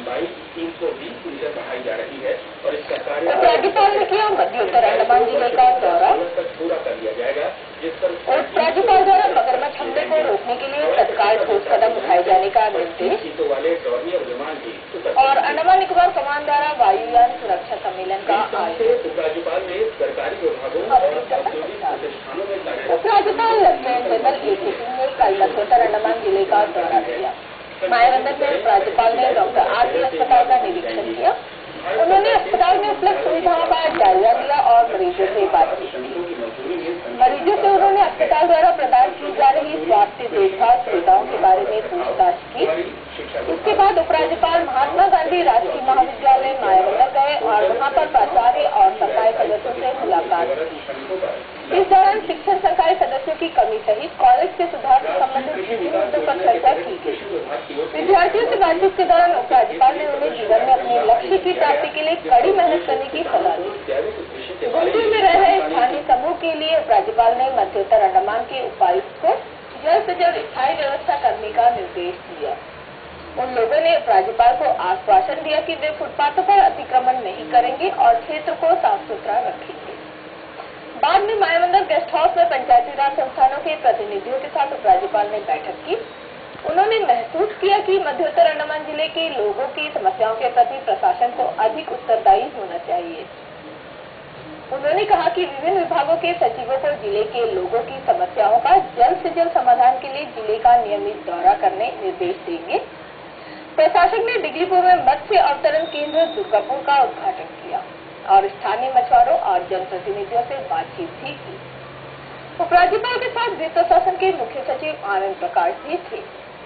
लंबाई 320 मीटर बढ़ाई जा रही है और इसका कार्य राज्यपाल ने किया मध्य उत्तर अंडमान जिले का दौरा तक पूरा कर लिया जाएगा, जिस पर राज्यपाल द्वारा मगरमच्छ हमले को रोकने के लिए तत्काल ठोस कदम उठाए जाने का निर्देश सीटों वाले डॉर्नियर विमान भी और अंडमान निकोबार कमान द्वारा वायुयान सुरक्षा सम्मेलन का आयोजन। उपराज्यपाल ने सरकारी विभागों और औद्योगिक प्रतिष्ठानों में कार्यरत उपराज्यपाल लेफ्टिनेंट जनरल A.K. सिंह ने कल मध्य उत्तर अंडमान जिले का दौरा किया। मायाबंदर में उपराज्यपाल ने डॉक्टर R.K. अस्पताल का निरीक्षण किया। उन्होंने अस्पताल में उपलब्ध सुविधाओं का जायजा लिया और मरीजों से बातचीत की। मरीजों से उन्होंने अस्पताल द्वारा प्रदान की जा रही स्वास्थ्य देखभाल सुविधाओं के बारे में पूछताछ की। इसके बाद उपराज्यपाल महात्मा गांधी राजकीय महाविद्यालय मायाबंदर गए और वहां पर प्राचार्य और संकाय सदस्यों से मुलाकात की। इस दौरान शिक्षण संकाय सदस्यों की कमी सहित कॉलेज के सुधार से संबंधित विभिन्न मुद्दों पर चर्चा की गई। विद्यार्थियों से बातचीत के दौरान उपराज्यपाल ने उन्हें जीवन में अपने लक्ष्य की प्राप्ति के लिए कड़ी मेहनत करने की सलाह दी। गुमटी में रह रहे स्थानीय समूह के लिए उपराज्यपाल ने मध्य उत्तर अंडमान के उपायुक्त को जल्द से जल्द स्थायी व्यवस्था करने का निर्देश दिया। उन लोगों ने उपराज्यपाल को आश्वासन दिया कि वे फुटपाथों पर अतिक्रमण नहीं करेंगे और क्षेत्र को साफ सुथरा रखेंगे। बाद में मायाबंदर गेस्ट हाउस में पंचायती राज संस्थानों के प्रतिनिधियों के साथ उपराज्यपाल ने बैठक की। उन्होंने महसूस किया कि मध्य उत्तर अंडमान जिले के लोगों की समस्याओं के प्रति प्रशासन को अधिक उत्तरदायी होना चाहिए। उन्होंने कहा कि विभिन्न विभागों के सचिवों को जिले के लोगों की समस्याओं का जल्द से जल्द समाधान के लिए जिले का नियमित दौरा करने निर्देश देंगे। प्रशासन ने डिगलीपुर में मत्स्य अवतरण केंद्र दुर्गापुर का उद्घाटन किया और स्थानीय मछुआरों और जनप्रतिनिधियों से बातचीत भी की। उपराज्यपाल के साथ जिला प्रशासन के मुख्य सचिव आनंद प्रकाश भी थे।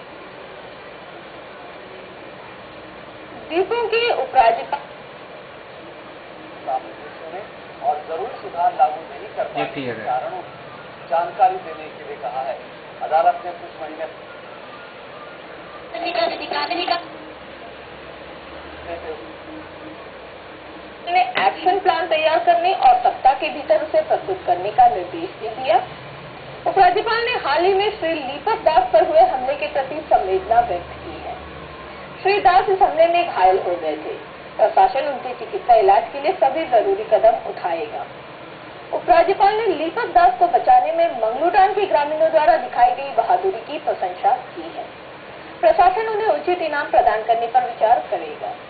द्वीपों के उपराज्यपाल और जरूरी सुधार लागू नहीं कर पाने के कारणों की जानकारी देने के लिए कहा है। अदालत ने कुछ महीने एक्शन प्लान तैयार करने और सप्ताह के भीतर उसे प्रस्तुत करने का निर्देश भी दिया। उपराज्यपाल ने हाल ही में श्री लीपक दास पर हुए हमले के प्रति संवेदना व्यक्त की है। श्री दास इस हमले में घायल हो गए थे। प्रशासन उनके चिकित्सा इलाज के लिए सभी जरूरी कदम उठाएगा। उपराज्यपाल ने लीपक दास को बचाने में मंगलूटान के ग्रामीणों द्वारा दिखाई गई बहादुरी की प्रशंसा की है। प्रशासन उन्हें उचित इनाम प्रदान करने पर विचार करेगा।